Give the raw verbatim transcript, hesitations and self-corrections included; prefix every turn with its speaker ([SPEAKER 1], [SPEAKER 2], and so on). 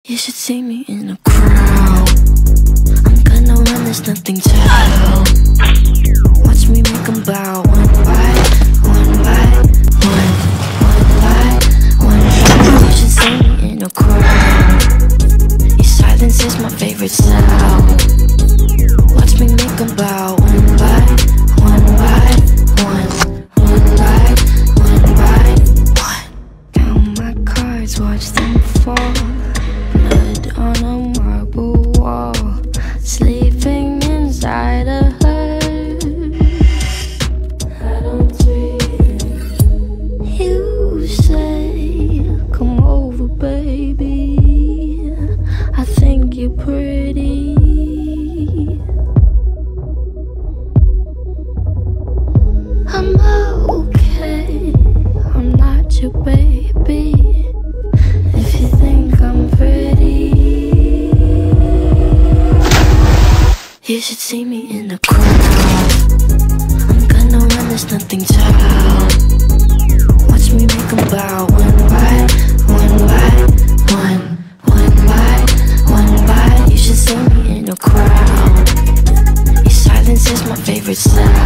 [SPEAKER 1] You should see me in a crowd. I'm gonna run, there's nothing to help. Watch me make them bow. One by one by one, one by one by. You should see me in a crowd. Your silence is my favorite sound. Watch me make them bow. One by one by one, one by one by one. Count my cards, watch them fall. Blood on a marble wall, sleeping inside a hearse. I don't dream. You say, come over, baby. I think you're pretty. I'm okay, I'm not your baby. If you think I'm pretty, you should see me in the crowd. I'm gonna run, there's nothing to help. Watch me make them bow. One by one by one, one by one by. You should see me in a crowd. Your silence is my favorite sound.